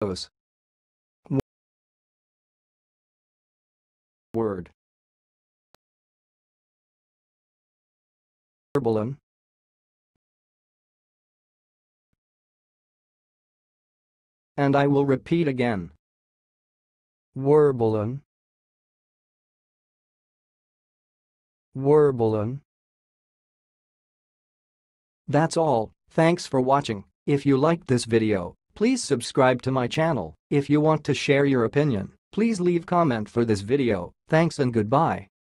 Word. Worbali'N. And I will repeat again. Worbali'N. Worbali'N. That's all, thanks for watching. If you liked this video, please subscribe to my channel. If you want to share your opinion, please leave comment for this video. Thanks and goodbye.